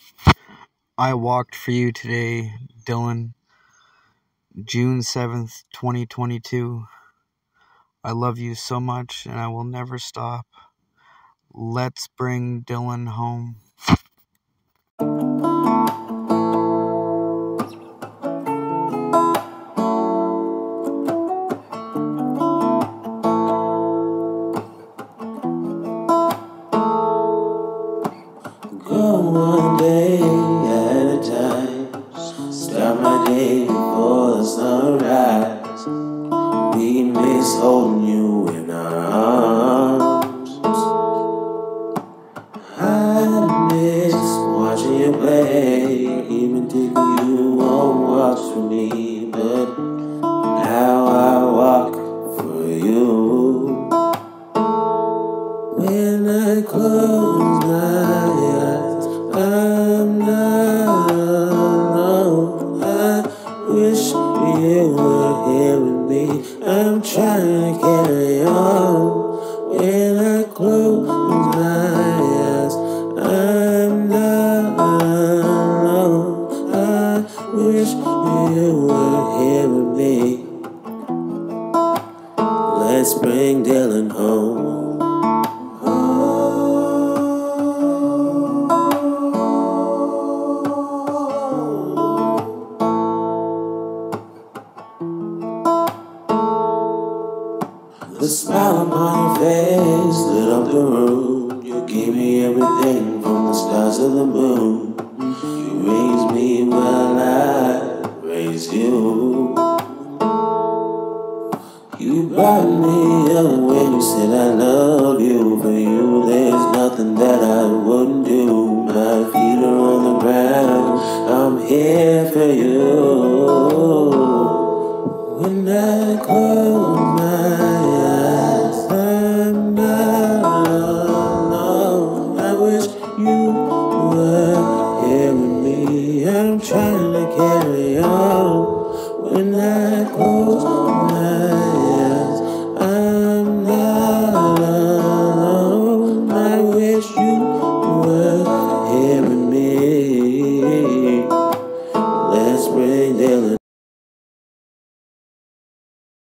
I walked for you today, Dylan. June 7th, 2022. I love you so much and I will never stop. Let's bring Dylan home. Go one day at a time. Start my day before the sunrise. We miss holding you in our arms. I miss watching you play, even taking you on walks with me. But now I walk for you. When I close my eyes, I'm not alone. I wish you were here with me. I'm trying to carry on. When I close my eyes, I'm not alone. I wish you were here with me. Let's bring Dylan home. The smile upon your face lit up the room. You gave me everything from the stars to the moon. You raised me while I raised you. You brought me up when you said I love